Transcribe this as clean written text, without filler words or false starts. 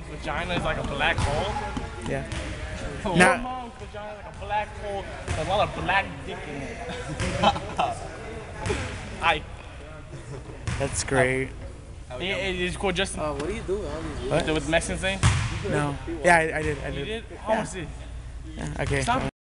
mom's vagina is like a black hole. Yeah. Your mom's vagina is like a black hole with a lot of black dick in it. That's great. It's cool, Justin. What do you do? What? With the Mexican thing? No. Yeah, I did. You did? I Yeah. want to see. Yeah, okay. Stop